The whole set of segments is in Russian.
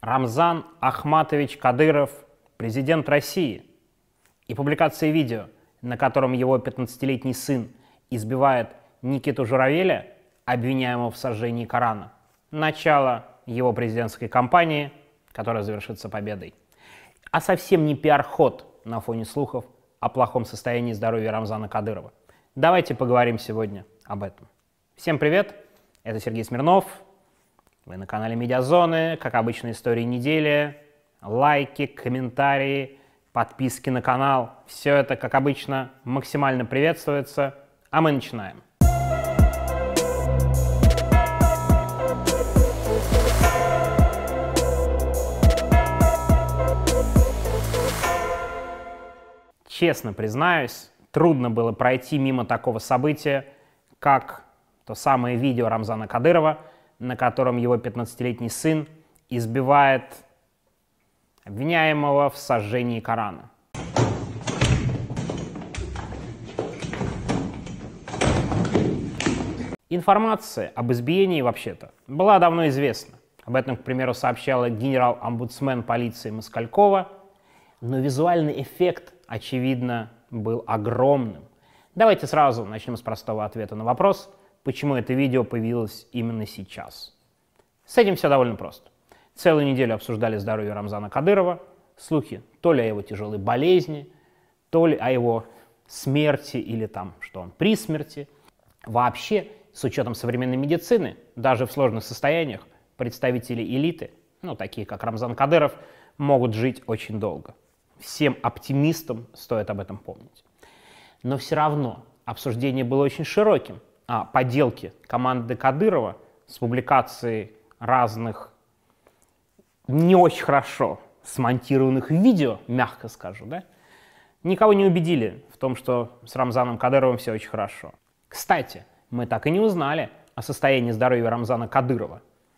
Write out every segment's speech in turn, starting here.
Рамзан Ахматович Кадыров, президент России. И публикация видео, на котором его 15-летний сын избивает Никиту Журавеля, обвиняемого в сожжении Корана. Начало его президентской кампании, которая завершится победой. А совсем не пиар-ход на фоне слухов о плохом состоянии здоровья Рамзана Кадырова. Давайте поговорим сегодня об этом. Всем привет, это Сергей Смирнов. Вы на канале Медиазоны, как обычно, истории недели, лайки, комментарии, подписки на канал. Все это, как обычно, максимально приветствуется, а мы начинаем. Честно признаюсь, трудно было пройти мимо такого события, как то самое видео Рамзана Кадырова, на котором его 15-летний сын избивает обвиняемого в сожжении Корана. Информация об избиении, вообще-то, была давно известна. Об этом, к примеру, сообщала генерал-омбудсмен полиции Москалькова, но визуальный эффект, очевидно, был огромным. Давайте сразу начнем с простого ответа на вопрос, почему это видео появилось именно сейчас. С этим все довольно просто. Целую неделю обсуждали здоровье Рамзана Кадырова, слухи то ли о его тяжелой болезни, то ли о его смерти или там, что он при смерти. Вообще, с учетом современной медицины, даже в сложных состояниях, представители элиты, такие как Рамзан Кадыров, могут жить очень долго. Всем оптимистам стоит об этом помнить. Но все равно обсуждение было очень широким, а поделки команды Кадырова с публикацией разных не очень хорошо смонтированных видео, мягко скажу, никого не убедили в том, что с Рамзаном Кадыровым все очень хорошо. Кстати, мы так и не узнали о состоянии здоровья Рамзана Кадырова.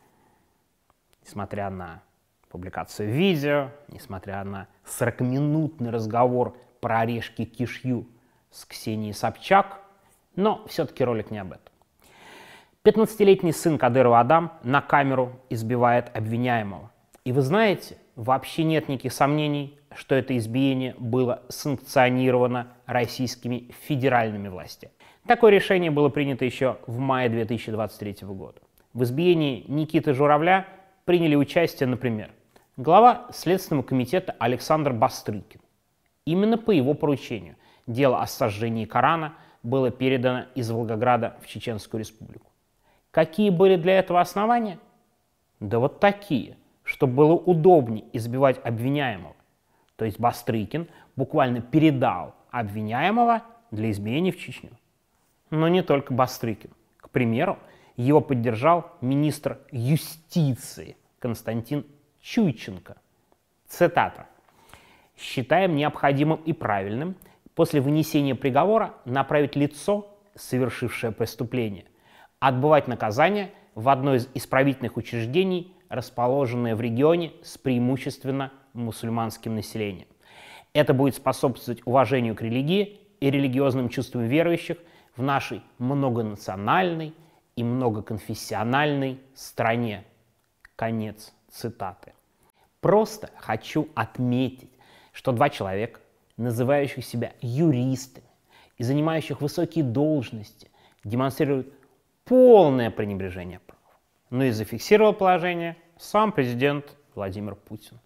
Несмотря на публикацию видео, несмотря на 40-минутный разговор про орешки-кишью с Ксенией Собчак, но все-таки ролик не об этом. 15-летний сын Кадырова Адам на камеру избивает обвиняемого. И вы знаете, вообще нет никаких сомнений, что это избиение было санкционировано российскими федеральными властями. Такое решение было принято еще в мае 2023 года. В избиении Никиты Журавля приняли участие, например, глава Следственного комитета Александр Бастрыкин. Именно по его поручению дело о сожжении Корана было передано из Волгограда в Чеченскую Республику. Какие были для этого основания? Да вот такие, чтобы было удобнее избивать обвиняемого. То есть Бастрыкин буквально передал обвиняемого для избиения в Чечню. Но не только Бастрыкин. К примеру, его поддержал министр юстиции Константин Чуйченко. Цитата. «Считаем необходимым и правильным после вынесения приговора направить лицо, совершившее преступление, отбывать наказание в одно из исправительных учреждений, расположенное в регионе с преимущественно мусульманским населением. Это будет способствовать уважению к религии и религиозным чувствам верующих в нашей многонациональной и многоконфессиональной стране». Конец цитаты. Просто хочу отметить, что два человека, называющих себя юристами и занимающих высокие должности, демонстрируют полное пренебрежение прав. Но и зафиксировал положение сам президент Владимир Путин.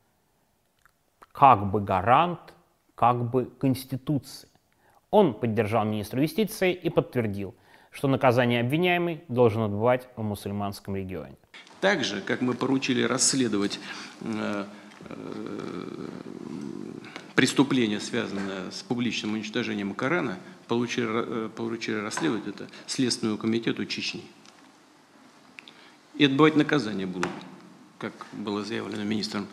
Как бы гарант, как бы Конституции. Он поддержал министра юстиции и подтвердил, что наказание обвиняемый должен отбывать в мусульманском регионе. Так же, как мы поручили расследовать преступление, связанное с публичным уничтожением Корана, поручили расследовать это Следственному комитету Чечни. И отбывать наказание будут, как было заявлено министром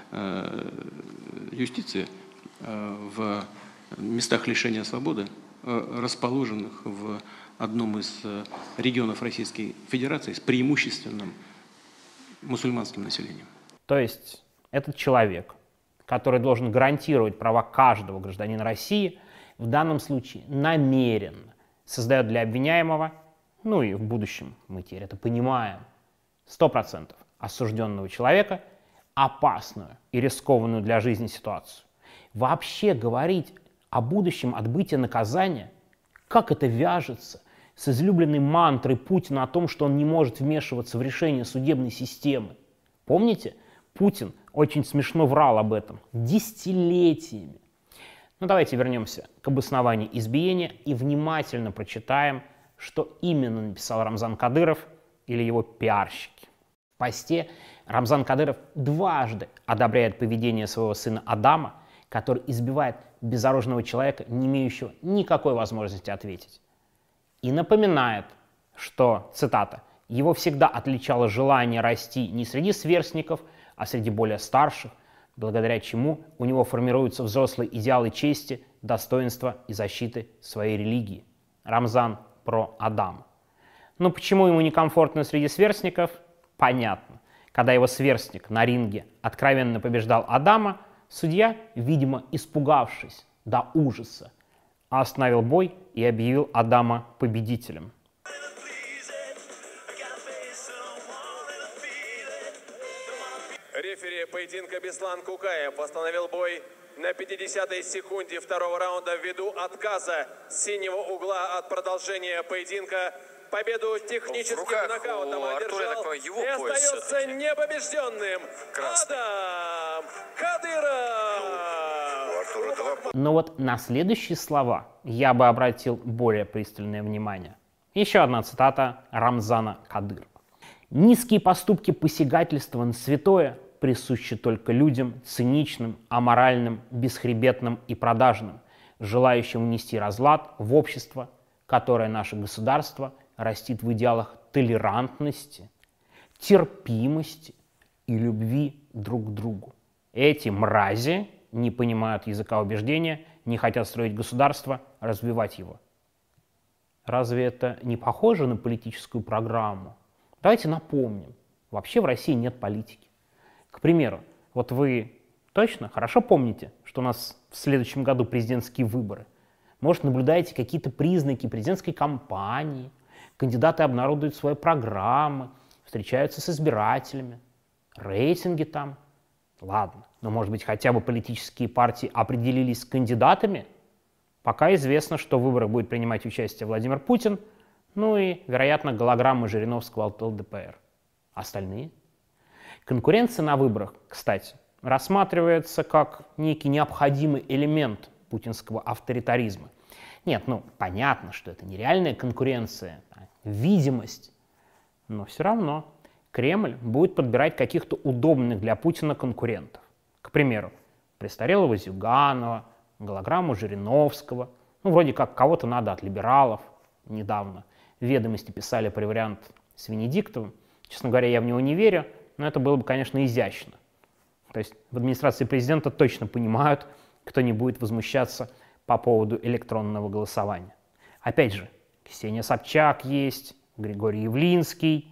юстиции, в местах лишения свободы, расположенных в одном из регионов Российской Федерации с преимущественным мусульманским населением. То есть этот человек, который должен гарантировать права каждого гражданина России, в данном случае намеренно создает для обвиняемого, и в будущем мы теперь это понимаем, 100% осужденного человека опасную и рискованную для жизни ситуацию. Вообще говорить о будущем отбытии наказания, как это вяжется с излюбленной мантрой Путина о том, что он не может вмешиваться в решение судебной системы. Помните, Путин очень смешно врал об этом десятилетиями. Ну давайте вернемся к обоснованию избиения и внимательно прочитаем, что именно написал Рамзан Кадыров или его пиарщики. В посте Рамзан Кадыров дважды одобряет поведение своего сына Адама, который избивает безоружного человека, не имеющего никакой возможности ответить. И напоминает, что, цитата, «его всегда отличало желание расти не среди сверстников, а среди более старших, благодаря чему у него формируются взрослые идеалы чести, достоинства и защиты своей религии». Рамзан про Адама. Но почему ему некомфортно среди сверстников? Понятно. Когда его сверстник на ринге откровенно побеждал Адама, судья, видимо, испугавшись до ужаса, остановил бой и объявил Адама победителем. Рефери поединка Беслан Кукаев остановил бой на 50-й секунде второго раунда ввиду отказа синего угла от продолжения поединка. Победу техническим нокаутом одержал и остается непобежденным Адам Кадыров. Но вот на следующие слова я бы обратил более пристальное внимание. Еще одна цитата Рамзана Кадырова. «Низкие поступки посягательства на святое присущи только людям циничным, аморальным, бесхребетным и продажным, желающим внести разлад в общество, которое наше государство растит в идеалах толерантности, терпимости и любви друг к другу. Эти мрази не понимают языка убеждения, не хотят строить государство, развивать его». Разве это не похоже на политическую программу? Давайте напомним. Вообще в России нет политики. К примеру, вот вы точно хорошо помните, что у нас в следующем году президентские выборы? Может, наблюдаете какие-то признаки президентской кампании, кандидаты обнародуют свои программы, встречаются с избирателями, рейтинги там. Ладно, но может быть хотя бы политические партии определились с кандидатами? Пока известно, что в выборах будет принимать участие Владимир Путин, ну и, вероятно, голограммы Жириновского от ЛДПР. Остальные? Конкуренция на выборах, кстати, рассматривается как некий необходимый элемент путинского авторитаризма. Нет, ну, понятно, что это не реальная конкуренция, а видимость. Но все равно Кремль будет подбирать каких-то удобных для Путина конкурентов. К примеру, престарелого Зюганова, голограмму Жириновского. Ну, вроде как кого-то надо от либералов. Недавно «Ведомости» писали про вариант с Венедиктовым. Честно говоря, я в него не верю, но это было бы, конечно, изящно. То есть в администрации президента точно понимают, кто не будет возмущаться по поводу электронного голосования. Опять же, Ксения Собчак есть, Григорий Явлинский.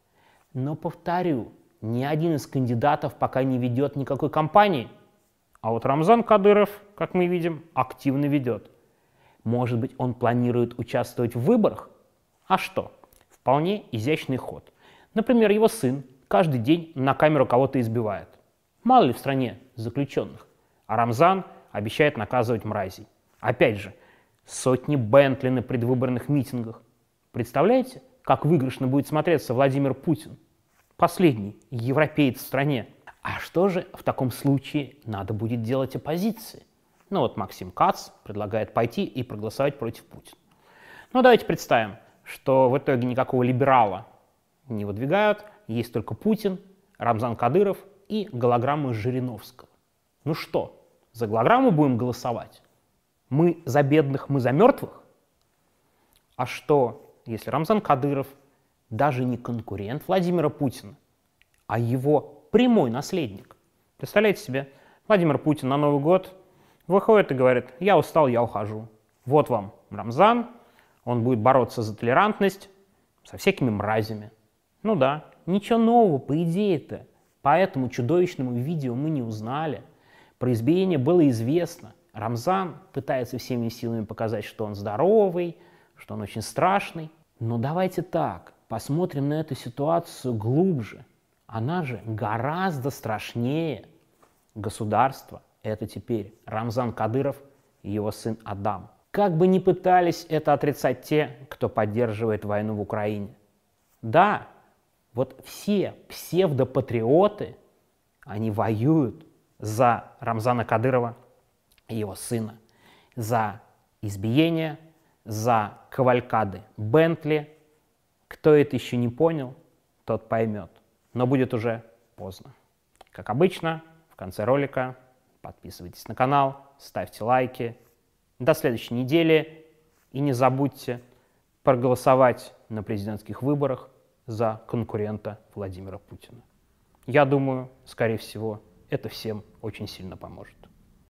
Но, повторю, ни один из кандидатов пока не ведет никакой кампании. А вот Рамзан Кадыров, как мы видим, активно ведет. Может быть, он планирует участвовать в выборах? А что? Вполне изящный ход. Например, его сын каждый день на камеру кого-то избивает. Мало ли в стране заключенных. А Рамзан обещает наказывать мразей. Опять же, сотни Бентли на предвыборных митингах. Представляете, как выигрышно будет смотреться Владимир Путин? Последний европеец в стране. А что же в таком случае надо будет делать оппозиции? Ну вот Максим Кац предлагает пойти и проголосовать против Путина. Ну давайте представим, что в итоге никакого либерала не выдвигают, есть только Путин, Рамзан Кадыров и голограммы Жириновского. Ну что, за голограмму будем голосовать? Мы за бедных, мы за мертвых? А что, если Рамзан Кадыров даже не конкурент Владимира Путина, а его прямой наследник? Представляете себе, Владимир Путин на Новый год выходит и говорит: я устал, я ухожу. Вот вам Рамзан, он будет бороться за толерантность со всякими мразями. Ну да, ничего нового по идее-то. По этому чудовищному видео мы не узнали. Про избиение было известно. Рамзан пытается всеми силами показать, что он здоровый, что он очень страшный. Но давайте так, посмотрим на эту ситуацию глубже. она же гораздо страшнее государства. Это теперь Рамзан Кадыров и его сын Адам. Как бы ни пытались это отрицать те, кто поддерживает войну в Украине. Да, вот все псевдопатриоты, они воюют за Рамзана Кадырова и его сына, за избиение, за кавалькады Бентли. Кто это еще не понял, тот поймет. Но будет уже поздно. Как обычно, в конце ролика подписывайтесь на канал, ставьте лайки. До следующей недели. И не забудьте проголосовать на президентских выборах за конкурента Владимира Путина. Я думаю, скорее всего, это всем очень сильно поможет.